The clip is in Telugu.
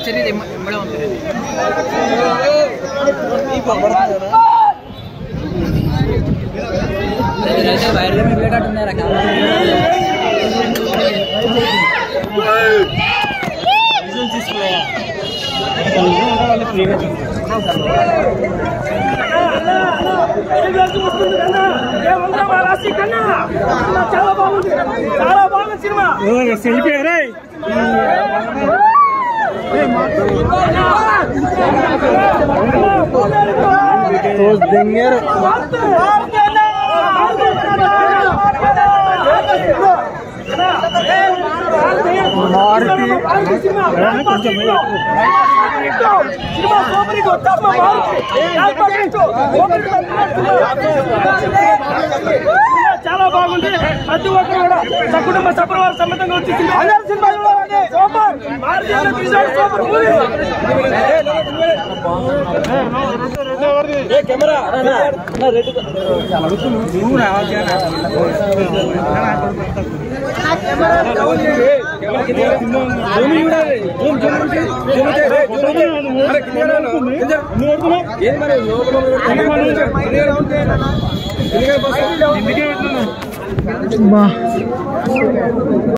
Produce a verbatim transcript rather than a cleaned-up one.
వచ్చేది ఎంబడే ఉంటుంది. వైర్లో పెట్టేటట్టున్నారా తీసుకోయా చాలా బాగుంది, చాలా బాగుంది సినిమా. సెల్ఫీ రే చాలా బాగుంది. ప్రతి ఒక్కరు కూడా సకుటుంబ సపరివార సమేతంగా వచ్చి బా